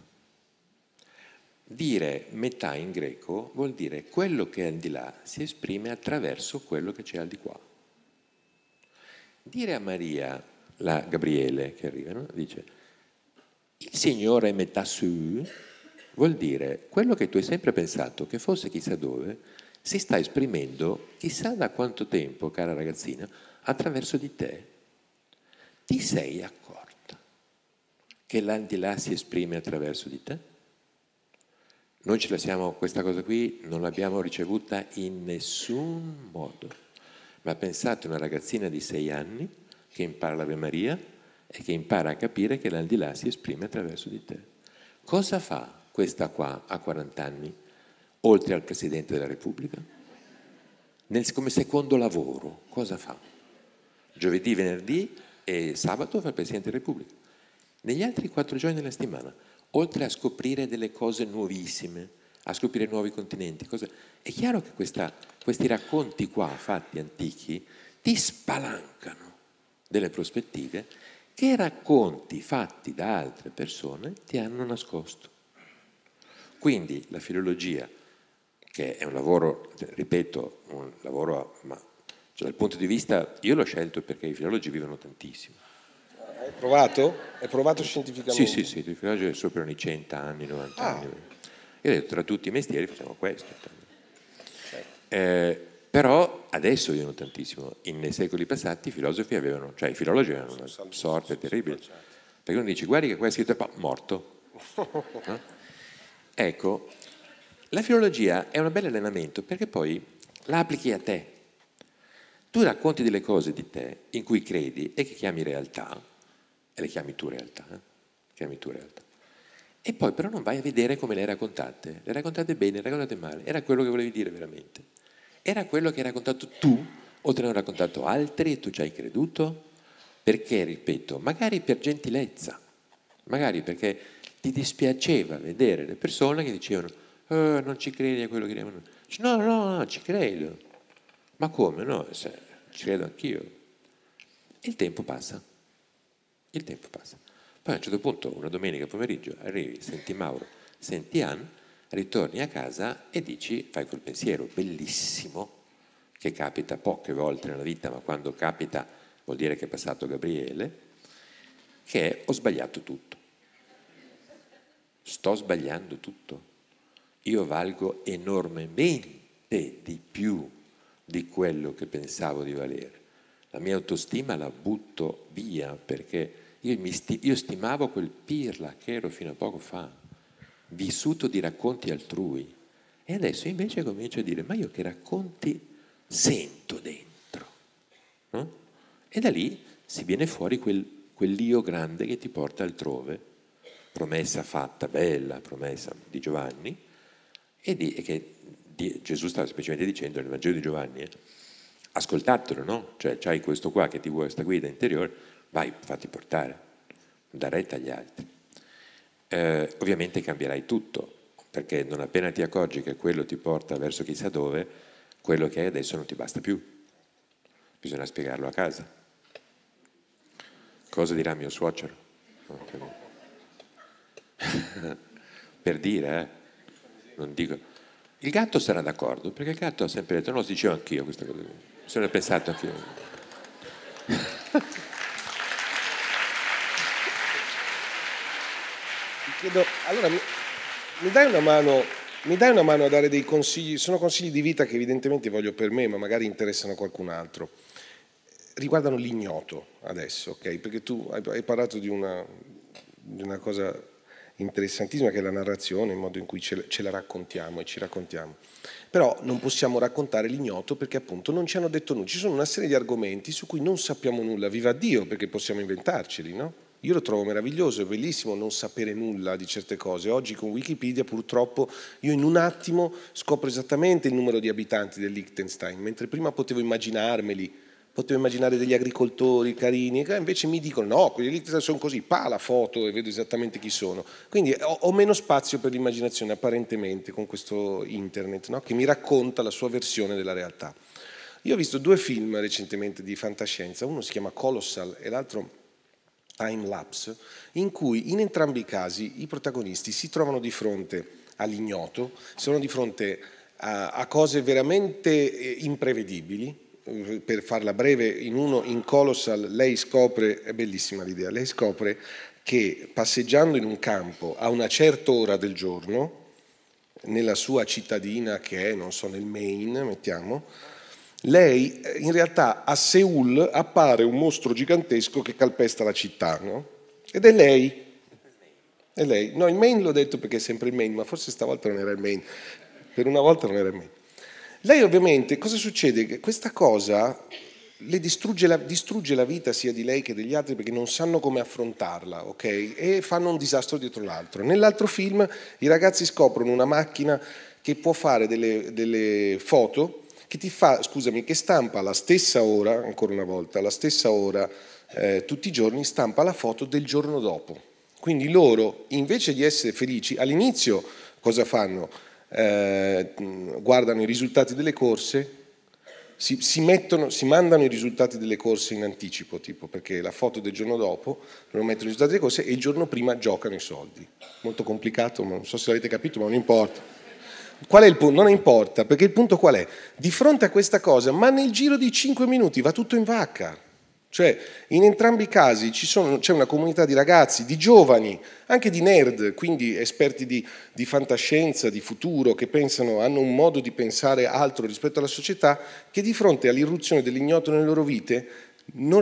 Dire metà in greco vuol dire quello che è al di là si esprime attraverso quello che c'è al di qua. Dire a Maria, la Gabriele che arriva, no? Dice il Signore è metà su, vuol dire quello che tu hai sempre pensato che fosse chissà dove, si sta esprimendo chissà da quanto tempo, cara ragazzina, attraverso di te. Ti sei accorta che l'aldilà si esprime attraverso di te? Noi ce la siamo, questa cosa qui non l'abbiamo ricevuta in nessun modo. Ma pensate a una ragazzina di 6 anni che impara l'Ave Maria e che impara a capire che l'aldilà si esprime attraverso di te. Cosa fa questa qua a 40 anni? Oltre al Presidente della Repubblica, come secondo lavoro, cosa fa? Giovedì, venerdì e sabato fa il Presidente della Repubblica. Negli altri 4 giorni della settimana, oltre a scoprire delle cose nuovissime, a scoprire nuovi continenti, è chiaro che questi racconti qua, fatti antichi, ti spalancano delle prospettive che racconti fatti da altre persone ti hanno nascosto. Quindi la filologia, che è un lavoro, ripeto, un lavoro, ma cioè, dal punto di vista, io l'ho scelto perché i filologi vivono tantissimo. Hai provato? Hai provato scientificamente? Sì, i filologi superano i 100 anni, 90 anni. Io ho detto, tra tutti i mestieri facciamo questo. Però adesso vivono tantissimo. Nei secoli passati i filosofi avevano, cioè i filologi avevano una sorte terribile. Perché uno dice, guardi che qua è scritto morto. No? Ecco, la filologia è un bel allenamento perché poi la applichi a te. Tu racconti delle cose di te in cui credi e che chiami realtà, e le chiami tu realtà, chiami tu realtà. E poi però non vai a vedere come le raccontate bene, le raccontate male, era quello che volevi dire veramente, era quello che hai raccontato tu o te ne hanno raccontato altri e tu ci hai creduto, perché, ripeto, magari per gentilezza, magari perché ti dispiaceva vedere le persone che dicevano non ci credi a quello che dicono. No, ci credo. Ma come? No, ci credo anch'io. E il tempo passa. Poi a un certo punto, una domenica pomeriggio, arrivi, senti Mauro, senti Ann, ritorni a casa e dici, fai quel pensiero bellissimo, che capita poche volte nella vita, ma quando capita vuol dire che è passato Gabriele, che è ho sbagliato tutto. Sto sbagliando tutto. Io valgo enormemente di più di quello che pensavo di valere. La mia autostima la butto via perché io stimavo quel pirla che ero fino a poco fa, vissuto di racconti altrui. E adesso invece comincio a dire, ma io che racconti sento dentro? No? E da lì si viene fuori quell'io grande che ti porta altrove, promessa fatta, bella promessa di Giovanni, e che Gesù stava semplicemente dicendo nel Vangelo di Giovanni, ascoltatelo, no? Cioè c'hai questo qua che ti vuole questa guida interiore, vai, fatti portare, da retta agli altri. Ovviamente cambierai tutto, perché non appena ti accorgi che quello ti porta verso chissà dove, quello che hai adesso non ti basta più. Bisogna spiegarlo a casa. Cosa dirà mio suocero? Per dire, non dico... Il gatto sarà d'accordo, perché il gatto ha sempre detto, no, lo dicevo anch'io questa cosa, se l'ho pensato anch'io. Ti chiedo, allora mi dai una mano a dare dei consigli? Sono consigli di vita che evidentemente voglio per me, ma magari interessano qualcun altro. Riguardano l'ignoto adesso, ok? Perché tu hai parlato di una cosa interessantissima che è la narrazione, il modo in cui ce la raccontiamo e ci raccontiamo. Però non possiamo raccontare l'ignoto perché appunto non ci hanno detto nulla. Ci sono una serie di argomenti su cui non sappiamo nulla, viva Dio, perché possiamo inventarceli, no? Io lo trovo meraviglioso, è bellissimo non sapere nulla di certe cose. Oggi con Wikipedia purtroppo io in un attimo scopro esattamente il numero di abitanti del Liechtenstein, mentre prima potevo immaginarmeli, potevo immaginare degli agricoltori carini, che invece mi dicono no, quelli Liechtenstein sono così, la foto e vedo esattamente chi sono. Quindi ho meno spazio per l'immaginazione apparentemente con questo internet, no? Che mi racconta la sua versione della realtà. Io ho visto 2 film recentemente di fantascienza, uno si chiama Colossal e l'altro Time Lapse, in cui in entrambi i casi i protagonisti si trovano di fronte all'ignoto, sono di fronte a cose veramente imprevedibili. Per farla breve, in Colossal lei scopre, è bellissima l'idea, lei scopre che passeggiando in un campo a una certa ora del giorno, nella sua cittadina che è, non so, nel Maine, mettiamo, lei in realtà a Seul appare un mostro gigantesco che calpesta la città, no? Ed è lei. È lei. No, il Maine l'ho detto perché è sempre il Maine, ma forse stavolta non era il Maine. Per una volta non era il Maine. Lei ovviamente, cosa succede? Che questa cosa le distrugge la vita sia di lei che degli altri perché non sanno come affrontarla, ok? E fanno un disastro dietro l'altro. Nell'altro film i ragazzi scoprono una macchina che può fare delle foto che ti fa, scusami, che stampa alla stessa ora, ancora una volta, alla stessa ora, tutti i giorni, stampa la foto del giorno dopo. Quindi loro, invece di essere felici, all'inizio cosa fanno? Guardano i risultati delle corse, si mandano i risultati delle corse in anticipo, tipo perché la foto del giorno dopo loro mettono i risultati delle corse e il giorno prima giocano i soldi. Molto complicato, ma non so se l'avete capito, ma non importa. Qual è il punto? Non importa, perché il punto qual è? Di fronte a questa cosa, ma nel giro di 5 minuti va tutto in vacca. Cioè, in entrambi i casi c'è una comunità di ragazzi, di giovani, anche di nerd, quindi esperti di fantascienza, di futuro, che hanno un modo di pensare altro rispetto alla società, che di fronte all'irruzione dell'ignoto nelle loro vite non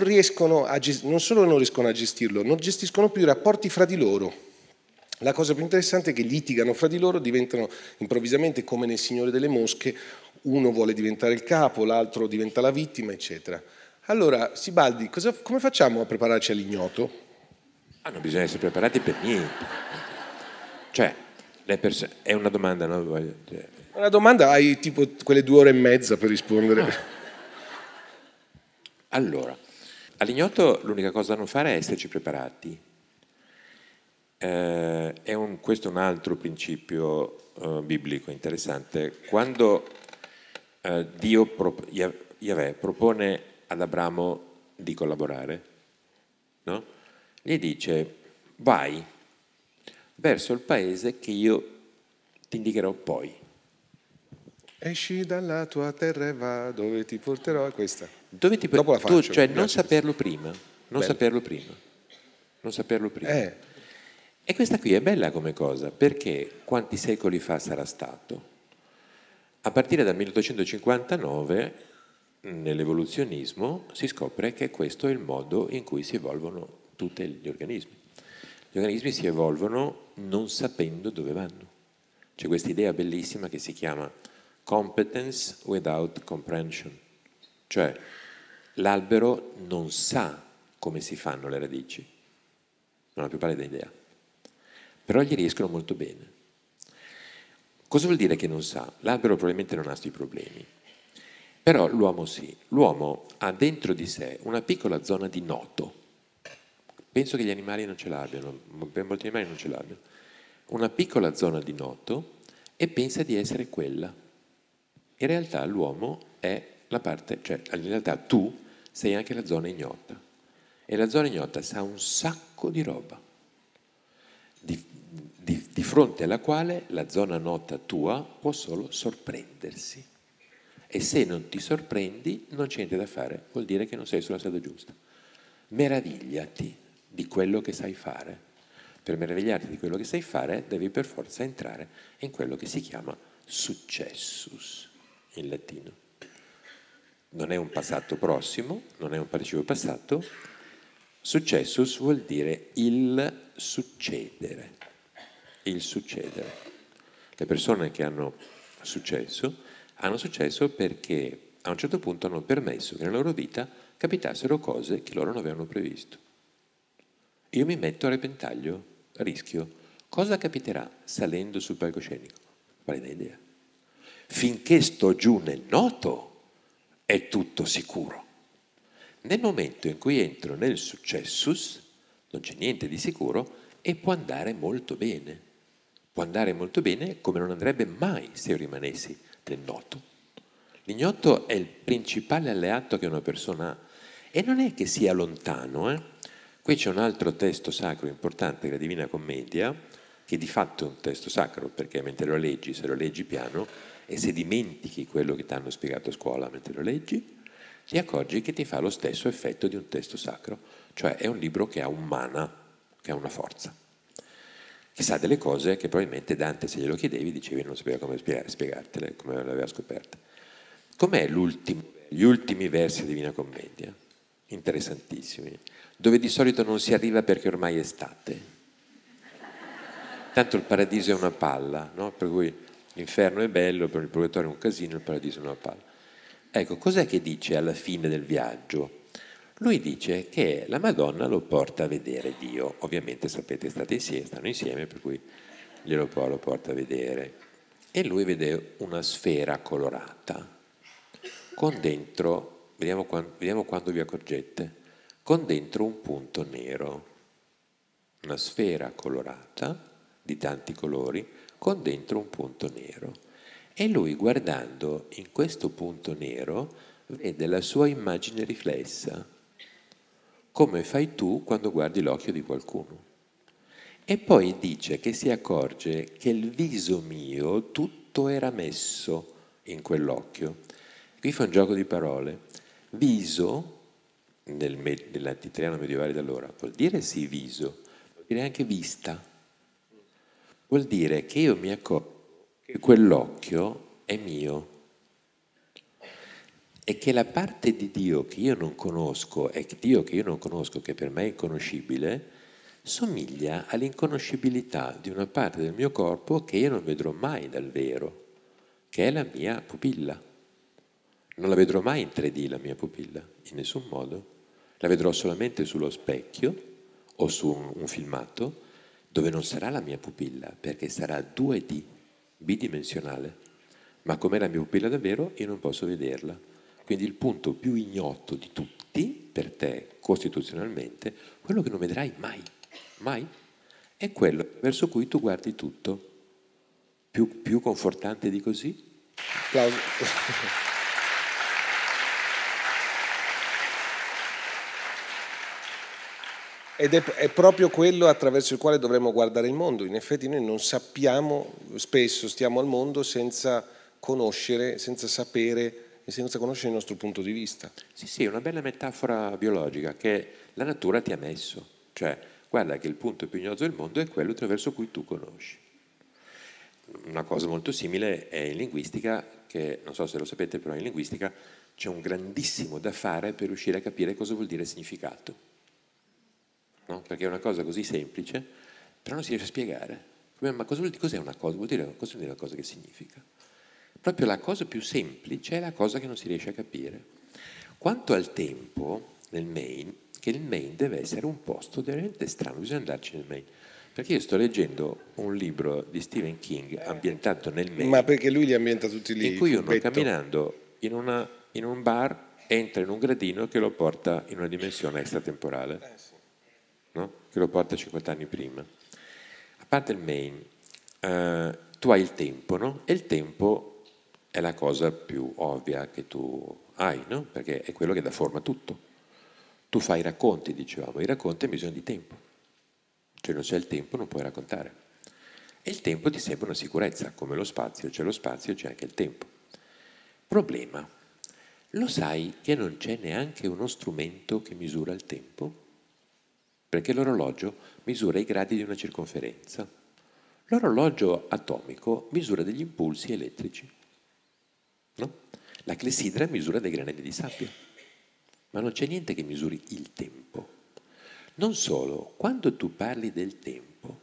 solo non riescono a gestirlo, non gestiscono più i rapporti fra di loro. La cosa più interessante è che litigano fra di loro, diventano improvvisamente come nel Signore delle Mosche, uno vuole diventare il capo, l'altro diventa la vittima, eccetera. Allora, Sibaldi, come facciamo a prepararci all'ignoto? Non bisogna essere preparati per niente. Cioè, è una domanda, no? Una domanda, hai tipo quelle 2 ore e mezza per rispondere. Allora, all'ignoto l'unica cosa da non fare è esserci preparati. Questo è un altro principio biblico interessante. Quando Yahweh propone ad Abramo di collaborare, no? Gli dice: vai verso il paese che io ti indicherò poi. Esci dalla tua terra e va dove ti porterò, è questa. Dopo la faccio. Cioè non saperlo prima, non saperlo prima. E questa qui è bella come cosa, perché quanti secoli fa sarà stato? A partire dal 1859, nell'evoluzionismo, si scopre che questo è il modo in cui si evolvono tutti gli organismi. Gli organismi si evolvono non sapendo dove vanno. C'è questa idea bellissima che si chiama competence without comprehension, cioè l'albero non sa come si fanno le radici, non ha più pallida idea, però gli riescono molto bene. Cosa vuol dire che non sa? L'albero probabilmente non ha questi problemi, però l'uomo sì. L'uomo ha dentro di sé una piccola zona di noto. Penso che gli animali non ce l'abbiano, per molti animali non ce l'abbiano. Una piccola zona di noto e pensa di essere quella. In realtà l'uomo è la parte, cioè in realtà tu sei anche la zona ignota. E la zona ignota sa un sacco di roba. Di fronte alla quale la zona nota tua può solo sorprendersi. E se non ti sorprendi non c'è niente da fare, vuol dire che non sei sulla strada giusta. Meravigliati di quello che sai fare, Per meravigliarti di quello che sai fare, devi per forza entrare in quello che si chiama successus, in latino. Non è un passato prossimo, non è un participio passato. Successus vuol dire il succedere. Il succedere. Le persone che hanno successo perché a un certo punto hanno permesso che nella loro vita capitassero cose che loro non avevano previsto. Io mi metto a repentaglio, a rischio. Cosa capiterà salendo sul palcoscenico? Quale idea? Finché sto giù nel noto è tutto sicuro. Nel momento in cui entro nel successus non c'è niente di sicuro e può andare molto bene. Può andare molto bene come non andrebbe mai se io rimanessi nel noto. L'ignoto è il principale alleato che una persona ha e non è che sia lontano. Qui c'è un altro testo sacro importante, la Divina Commedia, che di fatto è un testo sacro, perché mentre lo leggi, se lo leggi piano, e se dimentichi quello che ti hanno spiegato a scuola mentre lo leggi, ti accorgi che ti fa lo stesso effetto di un testo sacro, cioè è un libro che ha un mana, che ha una forza, che sa delle cose che probabilmente Dante, se glielo chiedevi, dicevi non sapeva come spiegartele, come le aveva scoperte. Com'è gli ultimi versi della Divina Commedia? Interessantissimi, dove di solito non si arriva perché ormai è estate. Tanto il paradiso è una palla, no? Per cui l'inferno è bello, però il purgatorio è un casino, il paradiso è una palla. Ecco, cos'è che dice alla fine del viaggio? Lui dice che la Madonna lo porta a vedere Dio. Ovviamente sapete, stanno insieme, per cui lo porta a vedere. E lui vede una sfera colorata, con dentro, vediamo quando vi accorgete, con dentro un punto nero. Una sfera colorata, di tanti colori, con dentro un punto nero. E lui, guardando in questo punto nero, vede la sua immagine riflessa, come fai tu quando guardi l'occhio di qualcuno. E poi dice che si accorge che il viso mio tutto era messo in quell'occhio. Qui fa un gioco di parole. Viso, nell'antitaliano medievale d'allora, vuol dire sì viso, vuol dire anche vista. Vuol dire che io mi accorgo che quell'occhio è mio e che la parte di Dio che io non conosco e Dio che io non conosco, che per me è inconoscibile, somiglia all'inconoscibilità di una parte del mio corpo che io non vedrò mai dal vero, che è la mia pupilla. Non la vedrò mai in 3D la mia pupilla, in nessun modo. La vedrò solamente sullo specchio o su un filmato dove non sarà la mia pupilla, perché sarà 2D, bidimensionale. Ma com'è la mia pupilla davvero, io non posso vederla. Quindi il punto più ignoto di tutti, per te, costituzionalmente, quello che non vedrai mai, mai, è quello verso cui tu guardi tutto. Più confortante di così? Applauso. Ed è proprio quello attraverso il quale dovremmo guardare il mondo. In effetti noi non sappiamo, spesso stiamo al mondo senza conoscere, senza sapere e senza conoscere il nostro punto di vista. Sì, è una bella metafora biologica che la natura ti ha messo. Cioè, guarda che il punto più ignoto del mondo è quello attraverso cui tu conosci. Una cosa molto simile è in linguistica, che non so se lo sapete, però in linguistica c'è un grandissimo da fare per riuscire a capire cosa vuol dire significato. No? Perché è una cosa così semplice, però non si riesce a spiegare. Ma cos'è una cosa? Cosa vuol dire una cosa che significa? Proprio la cosa più semplice è la cosa che non si riesce a capire. Quanto al tempo, nel Maine, che il Maine deve essere un posto veramente strano, bisogna andarci nel Maine. Perché io sto leggendo un libro di Stephen King ambientato nel Maine. Ma perché lui li ambienta tutti lì, in cui uno camminando in un bar entra in un gradino che lo porta in una dimensione extratemporale, no? Che lo porta 50 anni prima. A parte il Maine, tu hai il tempo, no? E il tempo è la cosa più ovvia che tu hai, no? Perché è quello che dà forma a tutto. Tu fai i racconti, dicevamo, i racconti hanno bisogno di tempo. Cioè non c'è il tempo, non puoi raccontare. E il tempo ti sembra una sicurezza, come lo spazio, c'è anche il tempo. Problema, lo sai che non c'è neanche uno strumento che misura il tempo? perché l'orologio misura i gradi di una circonferenza. L'orologio atomico misura degli impulsi elettrici, no? La clessidra misura dei granelli di sabbia, ma non c'è niente che misuri il tempo. Non solo, quando tu parli del tempo,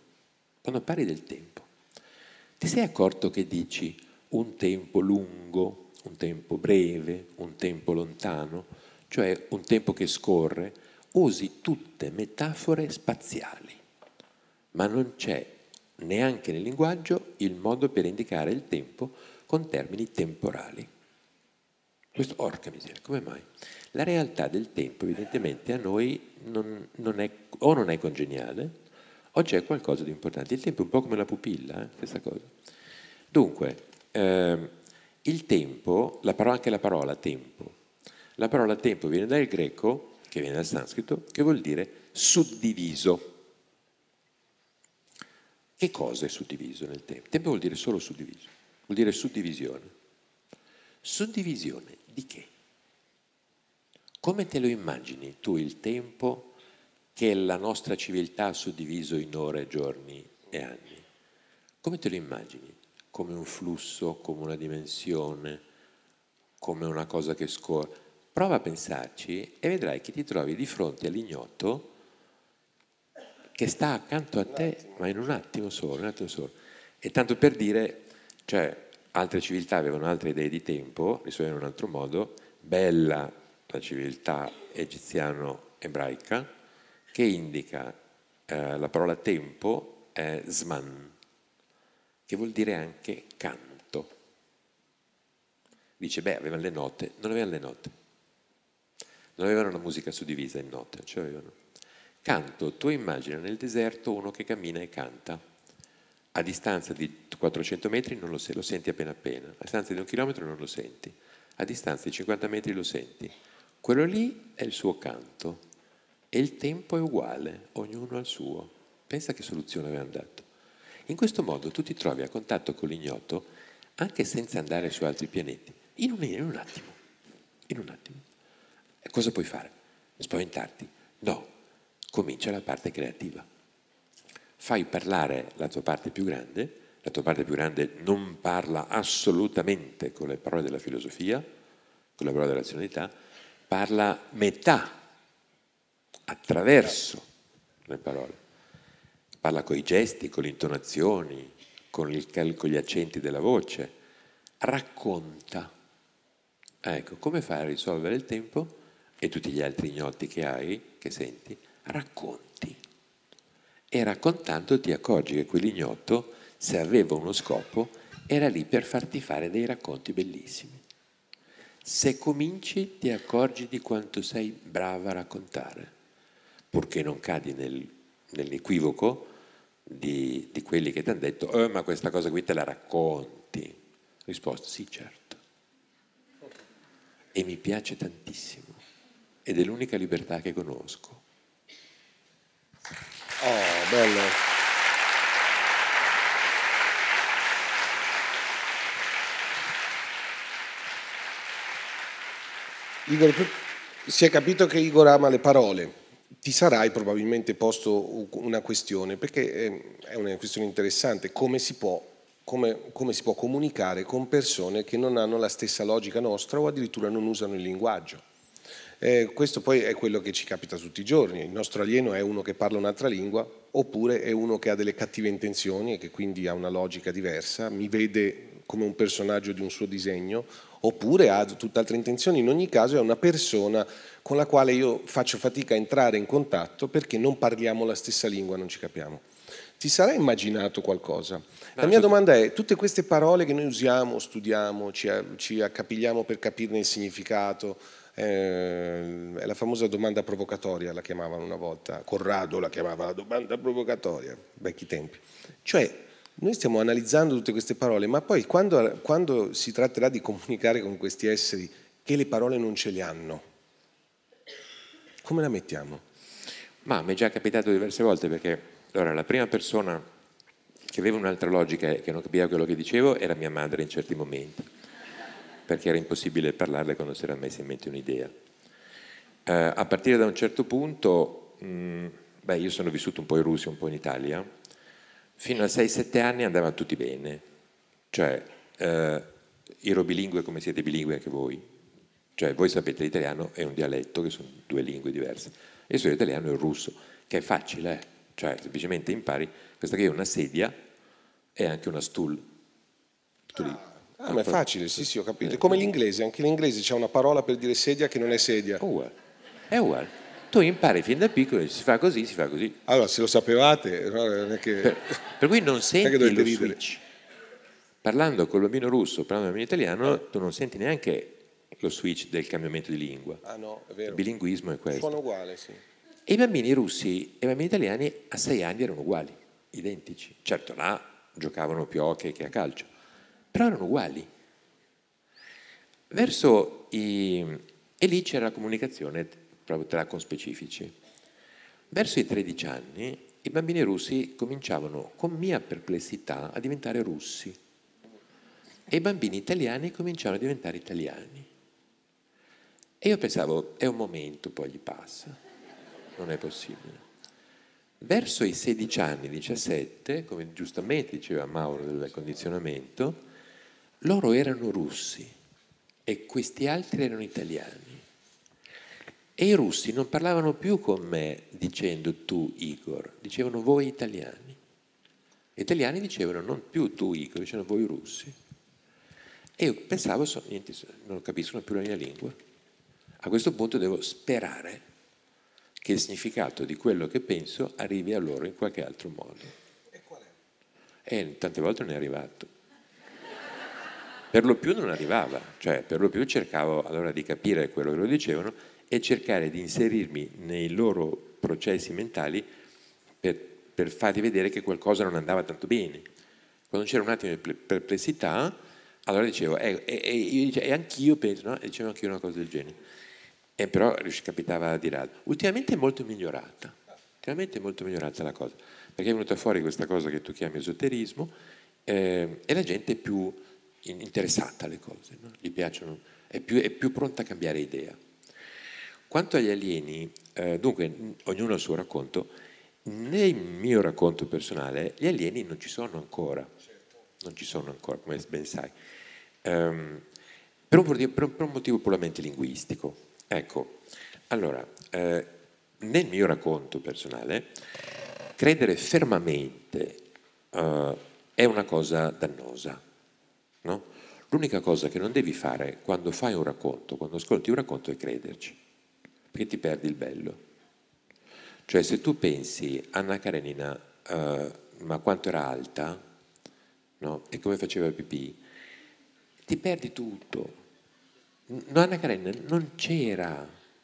ti sei accorto che dici un tempo lungo, un tempo breve, un tempo lontano, cioè un tempo che scorre, usi tutte metafore spaziali, ma non c'è neanche nel linguaggio il modo per indicare il tempo con termini temporali. Questo, orca miseria, come mai? La realtà del tempo evidentemente a noi non è congeniale, o c'è qualcosa di importante. Il tempo è un po' come la pupilla, questa cosa. Dunque, il tempo, anche la parola tempo viene dal greco, che viene dal sanscrito, che vuol dire suddiviso. Che cosa è suddiviso nel tempo? Il tempo vuol dire solo suddiviso, vuol dire suddivisione. Suddivisione di che? Come te lo immagini tu il tempo che la nostra civiltà ha suddiviso in ore, giorni e anni? Come te lo immagini? Come un flusso, come una dimensione, come una cosa che scorre? Prova a pensarci e vedrai che ti trovi di fronte all'ignoto che sta accanto a te, ma in un attimo solo. E tanto per dire, cioè, altre civiltà avevano altre idee di tempo, risolvevano in un altro modo. Bella la civiltà egiziano-ebraica, che indica la parola tempo è zman, che vuol dire anche canto. Dice, avevano le note, non avevano le note. Non avevano una musica suddivisa in note, cioè avevano. Canto, tu immagina nel deserto uno che cammina e canta. A distanza di 400 metri lo senti appena appena, a distanza di 1 chilometro non lo senti, a distanza di 50 metri lo senti. Quello lì è il suo canto e il tempo è uguale, ognuno al suo. Pensa che soluzione avevano dato. In questo modo tu ti trovi a contatto con l'ignoto anche senza andare su altri pianeti, in un attimo. E cosa puoi fare? Spaventarti? No, comincia la parte creativa. Fai parlare la tua parte più grande non parla assolutamente con le parole della filosofia, con le parole della razionalità, parla metà, attraverso le parole. Parla con i gesti, con le intonazioni, con gli accenti della voce, racconta. Ecco, come fai a risolvere il tempo e tutti gli altri ignoti che hai, che senti? Racconti. E raccontando ti accorgi che quell'ignoto, se aveva uno scopo, era lì per farti fare dei racconti bellissimi. Se cominci ti accorgi di quanto sei brava a raccontare, purché non cadi nell'equivoco di quelli che ti hanno detto ma questa cosa qui te la racconti. Risposta, sì, certo. E mi piace tantissimo. Ed è l'unica libertà che conosco. Oh, bello. Igor, si è capito che Igor ama le parole. Ti sarai probabilmente posto una questione, perché è una questione interessante, come si può comunicare con persone che non hanno la stessa logica nostra o addirittura non usano il linguaggio. Questo poi è quello che ci capita tutti i giorni. Il nostro alieno è uno che parla un'altra lingua, oppure è uno che ha delle cattive intenzioni e che quindi ha una logica diversa, mi vede come un personaggio di un suo disegno, oppure ha tutt'altre intenzioni. In ogni caso è una persona con la quale io faccio fatica a entrare in contatto perché non parliamo la stessa lingua, non ci capiamo. Ti sarai immaginato qualcosa? La mia domanda è, tutte queste parole che noi usiamo, studiamo, ci accapigliamo per capirne il significato, è la famosa domanda provocatoria, la chiamavano una volta, Corrado la chiamava la domanda provocatoria, vecchi tempi. Cioè, noi stiamo analizzando tutte queste parole, ma poi quando si tratterà di comunicare con questi esseri che le parole non ce le hanno, come la mettiamo? Ma mi è già capitato diverse volte, perché allora, la prima persona che aveva un'altra logica e che non capiva quello che dicevo era mia madre in certi momenti, perché era impossibile parlarle quando si era messa in mente un'idea. A partire da un certo punto Beh, io sono vissuto un po' in Russia, un po' in Italia. Fino a 6-7 anni andava tutti bene. Cioè, ero bilingue come siete bilingue anche voi. Cioè, voi sapete l'italiano è un dialetto, che sono due lingue diverse. Io sono l'italiano e il russo, che è facile, eh? Cioè, semplicemente impari. Questa qui è una sedia e anche una stool. Tu lì. Ah, ma è facile, sì, sì, ho capito. È come l'inglese, anche in inglese c'è una parola per dire sedia che non è sedia. È uguale. È uguale. Tu impari fin da piccolo, si fa così, si fa così. Allora, se lo sapevate, no, non è che... Per cui non non è che senti dovete lo ridere. switch. Parlando col bambino russo, parlando con il bambino italiano, tu non senti neanche lo switch del cambiamento di lingua. Ah no, è Il vero. bilinguismo è questo. Suona uguale, sì. E i bambini russi e i bambini italiani a 6 anni erano uguali, identici. Certo, là giocavano più a hockey che a calcio, però erano uguali. E lì c'era la comunicazione proprio tra conspecifici. Verso i 13 anni i bambini russi cominciavano, con mia perplessità, a diventare russi e i bambini italiani cominciavano a diventare italiani. E io pensavo, è un momento, poi gli passa, non è possibile. Verso i 16 anni, 17, come giustamente diceva Mauro del condizionamento, loro erano russi e questi altri erano italiani. E i russi non parlavano più con me dicendo tu Igor, dicevano voi italiani. Gli italiani dicevano non più tu Igor, dicevano voi russi. E io pensavo, niente, non capiscono più la mia lingua. A questo punto devo sperare che il significato di quello che penso arrivi a loro in qualche altro modo. E qual è? E tante volte non è arrivato. Per lo più non arrivava, cioè per lo più cercavo allora di capire quello che loro dicevano e cercare di inserirmi nei loro processi mentali per fargli vedere che qualcosa non andava tanto bene. Quando c'era un attimo di perplessità, allora dicevo, e anch'io penso, no? E dicevo anch'io una cosa del genere. E però capitava di rado. Ultimamente è molto migliorata. Ultimamente è molto migliorata la cosa, perché è venuta fuori questa cosa che tu chiami esoterismo e la gente è più interessata alle cose, no? Gli piacciono, è più pronta a cambiare idea. Quanto agli alieni, dunque ognuno ha il suo racconto, nel mio racconto personale gli alieni non ci sono ancora, non ci sono ancora, come ben sai, per un motivo puramente linguistico. Ecco, allora, nel mio racconto personale, credere fermamente è una cosa dannosa, no? L'unica cosa che non devi fare quando fai un racconto, quando ascolti un racconto, è crederci, perché ti perdi il bello. Cioè, se tu pensi Anna Karenina, ma quanto era alta, no? E come faceva pipì, ti perdi tutto. No, Anna Karenina non c'era,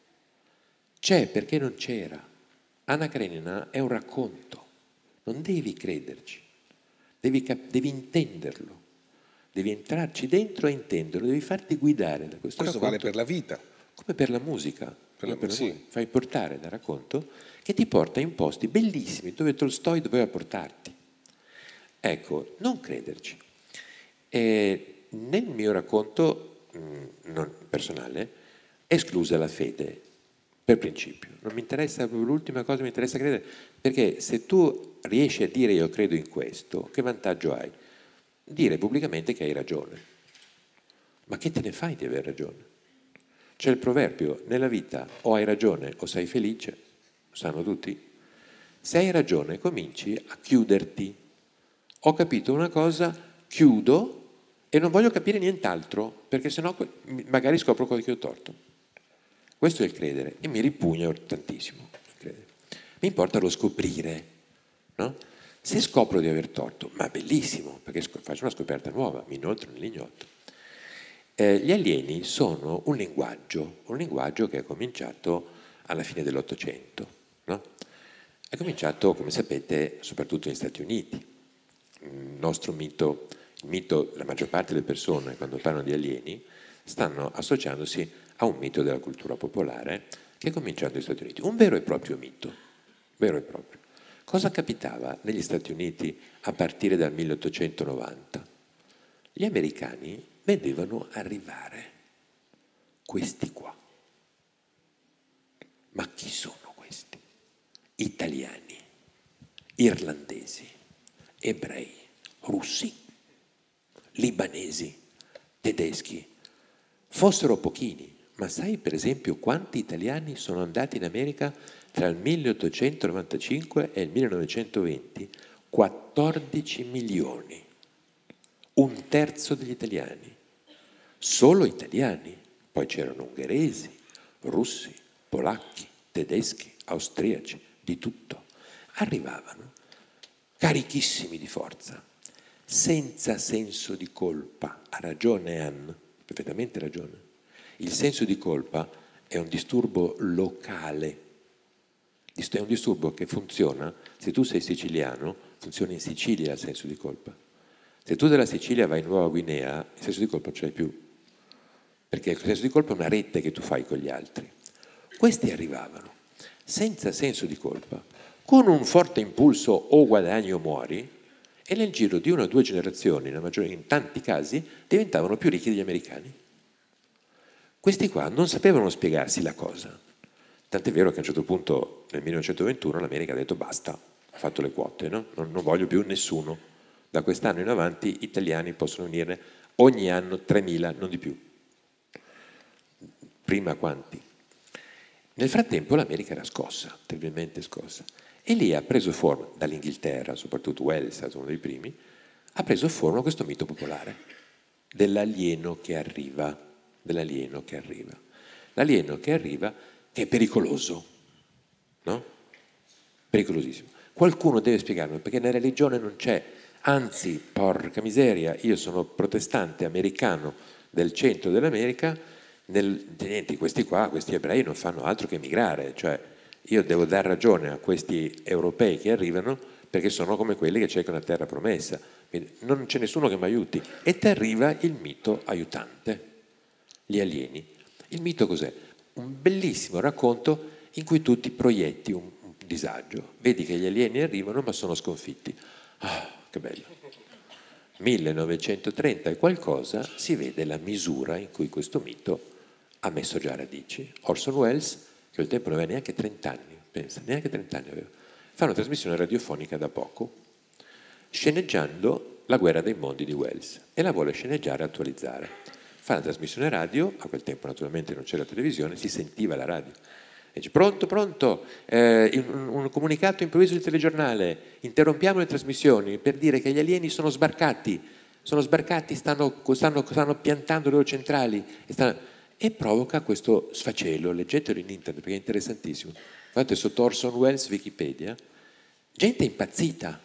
c'è perché non c'era. Anna Karenina è un racconto, non devi crederci, devi intenderlo, devi entrarci dentro e intenderlo, devi farti guidare da questo Questo racconto. vale per la vita. Come per la musica, Sì. fai portare dal racconto che ti porta in posti bellissimi dove Tolstoi doveva portarti. Ecco, non crederci. Nel mio racconto personale, esclusa la fede, per principio. Non mi interessa, l'ultima cosa mi interessa credere, perché se tu riesci a dire io credo in questo, che vantaggio hai? Dire pubblicamente che hai ragione. Ma che te ne fai di aver ragione? C'è il proverbio, nella vita o hai ragione o sei felice, lo sanno tutti. Se hai ragione cominci a chiuderti. Ho capito una cosa, chiudo e non voglio capire nient'altro, perché sennò magari scopro che ho torto. Questo è il credere e mi ripugna tantissimo. Mi importa lo scoprire, no? Se scopro di aver torto, ma bellissimo, perché faccio una scoperta nuova, mi inoltro nell'ignoto. Gli alieni sono un linguaggio che è cominciato alla fine dell'Ottocento, no? È cominciato, come sapete, soprattutto negli Stati Uniti. Il nostro mito, la maggior parte delle persone, quando parlano di alieni, stanno associandosi a un mito della cultura popolare che è cominciato negli Stati Uniti. Un vero e proprio mito, vero e proprio. Cosa capitava negli Stati Uniti a partire dal 1890? Gli americani vedevano arrivare questi qua. Ma chi sono questi? italiani, irlandesi, ebrei, russi, libanesi, tedeschi, fossero pochini, ma sai per esempio quanti italiani sono andati in America tra il 1895 e il 1920? 14 milioni, un terzo degli italiani, solo italiani, poi c'erano ungheresi, russi, polacchi, tedeschi, austriaci, di tutto, arrivavano carichissimi di forza, senza senso di colpa. Ha ragione Anne, perfettamente ragione. Il senso di colpa è un disturbo locale, è un disturbo che funziona, se tu sei siciliano, funziona in Sicilia il senso di colpa. Se tu dalla Sicilia vai in Nuova Guinea, il senso di colpa non ce l'hai più, perché il senso di colpa è una rete che tu fai con gli altri. Questi arrivavano senza senso di colpa, con un forte impulso o guadagni o muori, e nel giro di 1 o 2 generazioni, in tanti casi, diventavano più ricchi degli americani. Questi qua non sapevano spiegarsi la cosa, tant'è vero che a un certo punto nel 1921 l'America ha detto basta, ha fatto le quote, no? Non voglio più nessuno, da quest'anno in avanti italiani possono venire ogni anno 3.000, non di più. Prima quanti? Nel frattempo l'America era scossa, terribilmente scossa, e lì ha preso forma, dall'Inghilterra, soprattutto Wells è stato uno dei primi, ha preso forma questo mito popolare dell'alieno che arriva, L'alieno che arriva che è pericoloso, no? Pericolosissimo. Qualcuno deve spiegarmi, perché nella religione non c'è, anzi, porca miseria, io sono protestante americano del centro dell'America, questi ebrei non fanno altro che migrare, cioè io devo dar ragione a questi europei che arrivano perché sono come quelli che cercano la terra promessa, quindi non c'è nessuno che mi aiuti, e ti arriva il mito aiutante, gli alieni. Il mito cos'è? Un bellissimo racconto in cui tu ti proietti un disagio, vedi che gli alieni arrivano ma sono sconfitti. Ah, che bello! 1930 e qualcosa si vede la misura in cui questo mito ha messo già radici. Orson Welles, che al tempo non aveva neanche 30 anni, pensa, neanche 30 anni aveva, fa una trasmissione radiofonica da poco, sceneggiando La guerra dei mondi di Wells, e la vuole sceneggiare e attualizzare. Fa una trasmissione radio, a quel tempo naturalmente non c'era la televisione, si sentiva la radio. E dice, pronto, un comunicato improvviso del telegiornale, interrompiamo le trasmissioni per dire che gli alieni sono sbarcati, stanno piantando le loro centrali, e provoca questo sfacelo, leggetelo in internet perché è interessantissimo. Guardate sotto Orson Welles, Wikipedia, gente impazzita,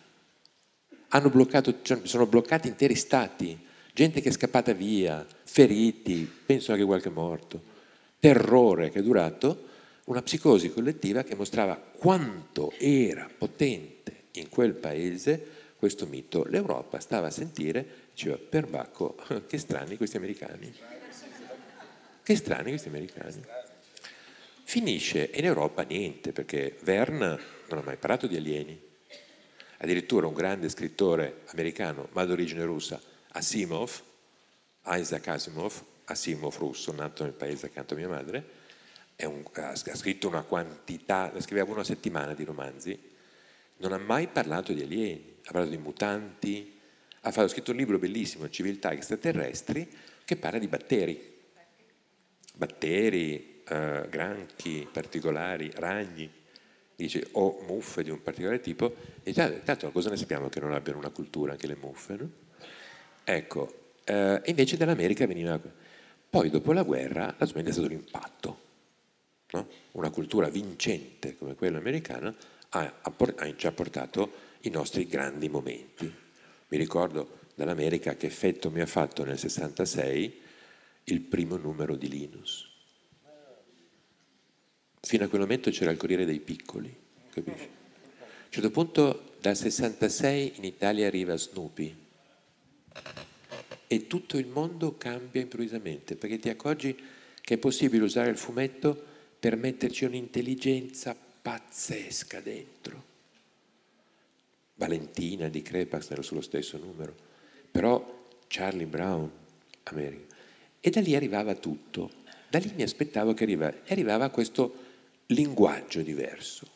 sono bloccati interi stati, gente che è scappata via, feriti, penso anche qualche morto, terrore che è durato, una psicosi collettiva che mostrava quanto era potente in quel paese questo mito. L'Europa stava a sentire, diceva, perbacco, che strani questi americani. Che strani questi americani. Finisce in Europa niente, perché Verne non ha mai parlato di alieni. Addirittura un grande scrittore americano, ma d'origine russa, Isaac Asimov russo, nato nel paese accanto a mia madre, ha scritto una quantità, scriveva una settimana di romanzi, non ha mai parlato di alieni, ha parlato di mutanti, ha scritto un libro bellissimo, Civiltà extraterrestri, che parla di batteri, granchi particolari, ragni, dice, o muffe di un particolare tipo, e tanto cosa ne sappiamo che non abbiano una cultura anche le muffe, no? Ecco, invece dall'America veniva. Poi dopo la guerra la smente è stato l'impatto, no? Una cultura vincente come quella americana ha già portato i nostri grandi momenti. Mi ricordo dall'America che effetto mi ha fatto nel 66 il primo numero di Linus. Fino a quel momento c'era il Corriere dei Piccoli, capisci? A un certo punto dal 66 in Italia arriva Snoopy e tutto il mondo cambia improvvisamente, perché ti accorgi che è possibile usare il fumetto per metterci un'intelligenza pazzesca dentro. Valentina di Crepax era sullo stesso numero, però Charlie Brown, America. E da lì arrivava tutto. Da lì mi aspettavo che arrivava questo linguaggio diverso.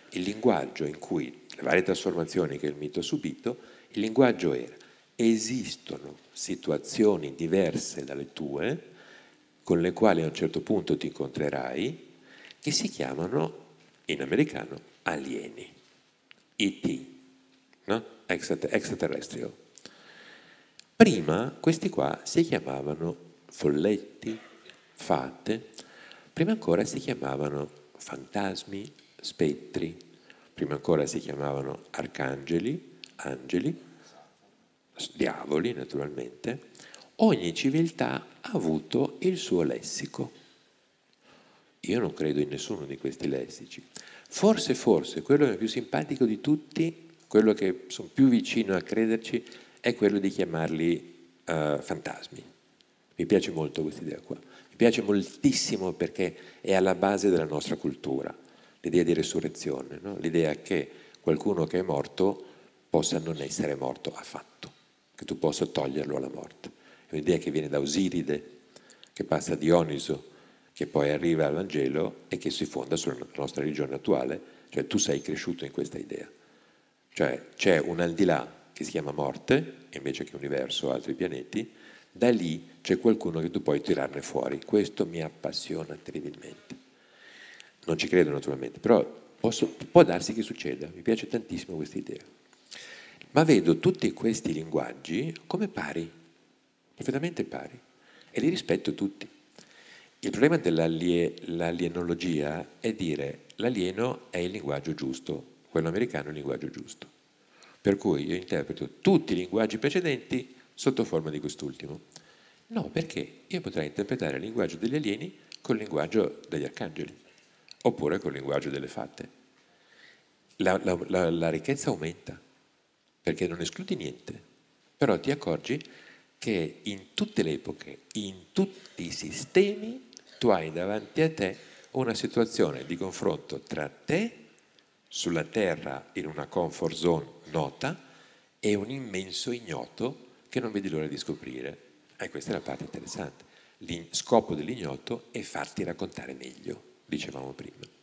il linguaggio in cui le varie trasformazioni che il mito ha subito, il linguaggio era: esistono situazioni diverse dalle tue, con le quali a un certo punto ti incontrerai, che si chiamano in americano alieni, ET, no? Extraterrestrial. Prima questi qua si chiamavano folletti, fate, prima ancora si chiamavano fantasmi, spettri, prima ancora si chiamavano arcangeli, angeli, diavoli naturalmente. Ogni civiltà ha avuto il suo lessico. Io non credo in nessuno di questi lessici. Forse quello che è più simpatico di tutti, quello che sono più vicino a crederci, è quello di chiamarli fantasmi. Mi piace molto questa idea qua. Mi piace moltissimo perché è alla base della nostra cultura, l'idea di resurrezione, no? L'idea che qualcuno che è morto possa non essere morto affatto, che tu possa toglierlo alla morte. È un'idea che viene da Osiride, che passa a Dioniso, che poi arriva al Vangelo e che si fonda sulla nostra religione attuale. Cioè tu sei cresciuto in questa idea. Cioè c'è un al di là che si chiama morte, invece che universo o altri pianeti, da lì c'è qualcuno che tu puoi tirarne fuori. Questo mi appassiona terribilmente. Non ci credo naturalmente, però può darsi che succeda. Mi piace tantissimo questa idea. Ma vedo tutti questi linguaggi come pari, perfettamente pari, e li rispetto tutti. Il problema dell'alienologia è dire l'alieno è il linguaggio giusto, quello americano è il linguaggio giusto. Per cui io interpreto tutti i linguaggi precedenti sotto forma di quest'ultimo. No, perché io potrei interpretare il linguaggio degli alieni col linguaggio degli arcangeli, oppure col linguaggio delle fate. La ricchezza aumenta, perché non escludi niente, però ti accorgi che in tutte le epoche, in tutti i sistemi, tu hai davanti a te una situazione di confronto tra te, sulla Terra, in una comfort zone nota, e un immenso ignoto che non vedi l'ora di scoprire. E questa è la parte interessante. Lo scopo dell'ignoto è farti raccontare meglio, dicevamo prima.